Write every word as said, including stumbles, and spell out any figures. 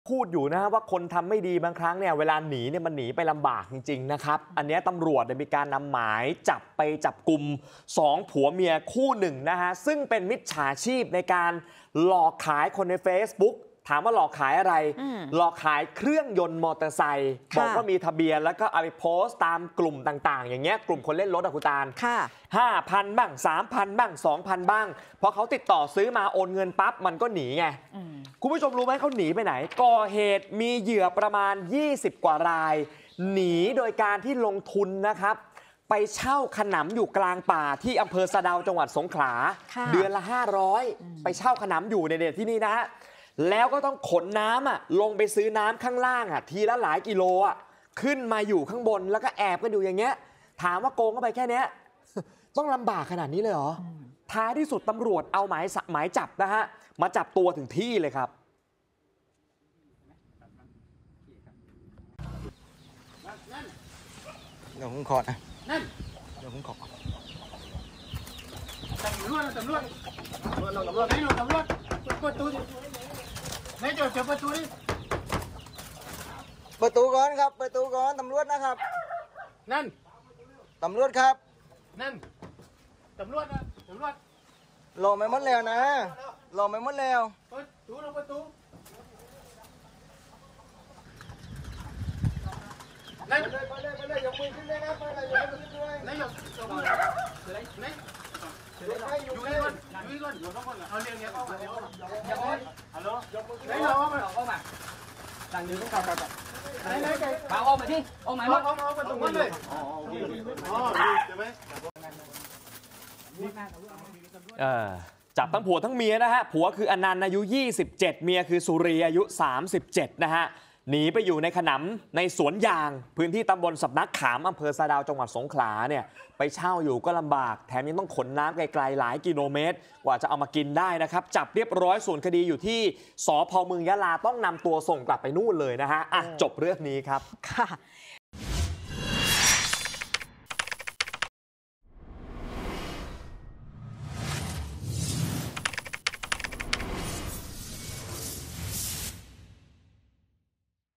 พูดอยู่นะว่าคนทำไม่ดีบางครั้งเนี่ยเวลาหนีเนี่ยมันหนีไปลำบากจริงๆนะครับอันนี้ตำรวจมีการนำหมายจับไปจับกลุ่มสองผัวเมียคู่หนึ่งนะฮะซึ่งเป็นมิจฉาชีพในการหลอกขายคนใน Facebook ถามว่าหลอกขายอะไรหลอกขายเครื่องยนต์มอเตอร์ไซค์บอกว่ามีทะเบียนแล้วก็เอาไปโพสต์ตามกลุ่มต่างๆอย่างเงี้ยกลุ่มคนเล่นรถอะคุณตาลห้าพันบ้างสามพันบ้างสองพันบ้างพอเขาติดต่อซื้อมาโอนเงินปั๊บมันก็หนีไงคุณผู้ชมรู้ไหมเขาหนีไปไหนก่อเหตุมีเหยื่อประมาณยี่สิบกว่ารายหนีโดยการที่ลงทุนนะครับไปเช่าขนำอยู่กลางป่าที่อำเภอสะเดาจังหวัดสงขลาเดือนละห้าร้อยไปเช่าขนำอยู่ในเดที่นี่นะแล้วก็ต้องขนน้ำอ่ะลงไปซื้อน้ำข้างล่างอ่ะทีละหลายกิโลอ่ะขึ้นมาอยู่ข้างบนแล้วก็แอบกันอยู่อย่างเงี้ยถามว่าโกงเข้าไปแค่เนี้ยต้องลำบากขนาดนี้เลยเหรอท้ายที่สุดตำรวจเอาหมายหมายจับนะฮะมาจับตัวถึงที่เลยครับเดี๋ยวผมขอนะนั่นเดี๋ยวผมขอตำรวจตำรวจตำรวจตำรวจไหนหนูตำรวจเปิดประตูดิไหนจอดจอดประตูดิประตูก่อนครับประตูก่อนตำรวจนะครับนั่นตำรวจครับนั่นตำรวจนะตำรวจรอไม่หมดแล้วนะรอไม่หมดแล้วเปิดประตูลงประตูไปเลยไปเลยไปเลยยกมือขึ้นเลยนะไปเลยยกมือขึ้นด้วยไหนยกยกมือไหนอยู่นี่ก่อนอยู่นี่ก่อนอยู่ต้องคนเอาเรียงเนี้ยเข้ามาเดี๋ยวยกมือฮัลโหลยกมือไหนเราเข้ามาเข้ามาต่างนิ้วต้องเข้ากันไหนไหนไหนมาออกมาที่ออกมาหมดออกมาออกมาตรงนั้นเลยอ๋อโอเคอ๋อใช่ไหมเออจับทั้งผัวทั้งเมียนะฮะผัวคืออนันต์อายุยี่สิบเจ็ดเมียคือสุรีอายุสามสิบเจ็ดนะฮะหนีไปอยู่ในขนำในสวนยางพื้นที่ตำบลสำนักขามอำเภอสะดาวจังหวัดสงขลาเนี่ยไปเช่าอยู่ก็ลำบากแถมยังต้องขนน้ำไกลๆหลายกิโลเมตรกว่าจะเอามากินได้นะครับจับเรียบร้อยส่วนคดีอยู่ที่สภ.เมืองยะลาต้องนำตัวส่งกลับไปนู่นเลยนะฮะอ่ะจบเรื่องนี้ครับค่ะ